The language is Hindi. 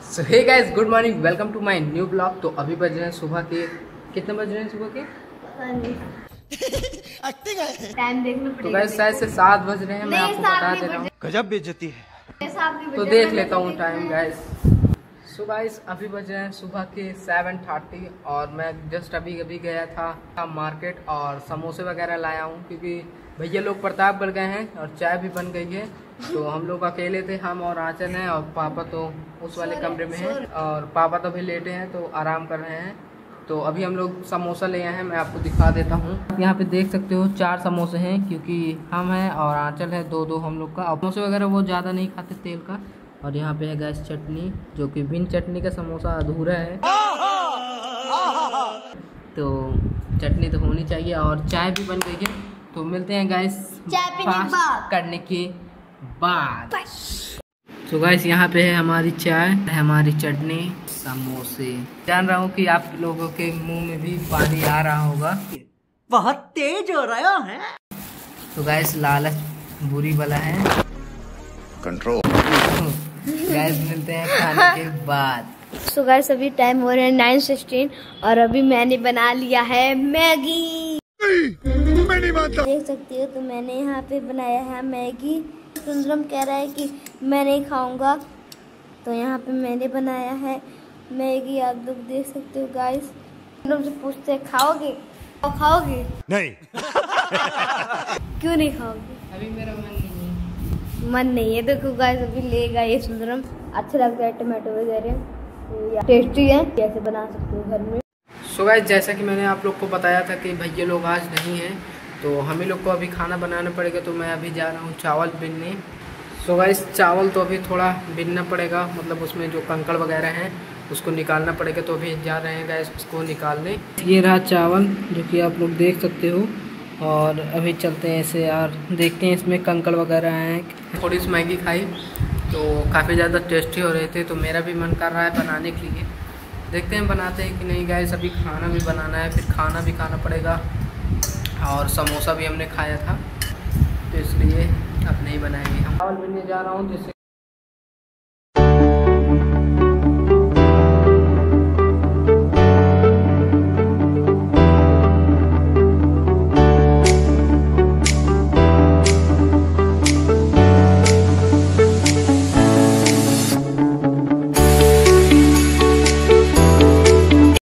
So hey guys, good morning, welcome to my new blog. तो अभी बज रहे हैं सुबह के, कितने बज रहे हैं सुबह के? टाइम देखना तो गाइस शायद से 7 बज रहे हैं। मैं आपको बता दे रहा हूँ, गजब बेइज्जती है। तो देख लेता हूँ टाइम गाइस। सो गाइस अभी बज रहे हैं सुबह के 7:30 और मैं जस्ट अभी गया था मार्केट और समोसे वगैरह लाया हूँ, क्योंकि भैया लोग प्रतापगढ़ गए हैं और चाय भी बन गई है। तो हम लोग अकेले थे, हम और आंचल हैं, और पापा तो उस वाले कमरे में हैं और पापा तो अभी लेटे हैं, तो आराम कर रहे हैं। तो अभी हम लोग समोसा ले आए हैं, मैं आपको दिखा देता हूँ। यहाँ पे देख सकते हो 4 समोसे हैं, क्योंकि हम हैं और आंचल है, 2-2 हम लोग का। समोसे वगैरह वो ज़्यादा नहीं खाते तेल का। और यहाँ पे है गैस चटनी, जो कि बिन चटनी का समोसा अधूरा है, तो चटनी तो होनी चाहिए। और चाय भी बन गई है, तो मिलते हैं गैस फास्ट करने के बाद। तो गैस यहाँ पे है हमारी चाय, हमारी चटनी, समोसे। जान रहा हूँ कि आप लोगों के मुंह में भी पानी आ रहा होगा, बहुत तेज हो रहा है। तो गैस लालच बुरी बला है, कंट्रोल। गैस मिलते हैं खाने के बाद। सो गाइस अभी टाइम हो रहा है 9:16 और अभी मैंने बना लिया है मैगी। मैं नहीं मानता। देख सकते हो, तो मैंने यहाँ पे बनाया है मैगी। सुंदरम कह रहा है कि मैं नहीं खाऊंगा, तो यहाँ पे मैंने बनाया है मैगी। आप लोग देख सकते हो गाइस। सुंदरम से पूछते हैं खाओगे? खाओगे? नहीं। क्यों नहीं खाओगे? अभी मेरा मन नहीं है। मन नहीं है, देखो गाइस अभी लेगा ये सुंदरम। अच्छा लगता है टमाटो वगैरह, तो टेस्टी है, कैसे बना सकते हो घर में। सो गाइस जैसा कि मैंने आप लोग को बताया था कि भैया लोग आज नहीं हैं, तो हम ही लोग को अभी खाना बनाना पड़ेगा। तो मैं अभी जा रहा हूँ चावल बीनने। सो गाइस चावल तो अभी थोड़ा बीनना पड़ेगा, मतलब उसमें जो कंकड़ वगैरह हैं उसको निकालना पड़ेगा। तो अभी जा रहे हैं गाइस उसको निकालने। ये रहा चावल, जो कि आप लोग देख सकते हो। और अभी चलते हैं ऐसे यार, देखते हैं इसमें कंकड़ वगैरह हैं। थोड़ी सी मैगी खाई तो काफ़ी ज़्यादा टेस्टी हो रहे थे, तो मेरा भी मन कर रहा है बनाने के लिए। देखते हैं बनाते हैं कि नहीं गाइस। अभी खाना भी बनाना है, फिर खाना भी खाना पड़ेगा, और समोसा भी हमने खाया था, तो इसलिए अब नहीं बनाएंगे हम। चावल बीनने जा रहा हूँ, जिससे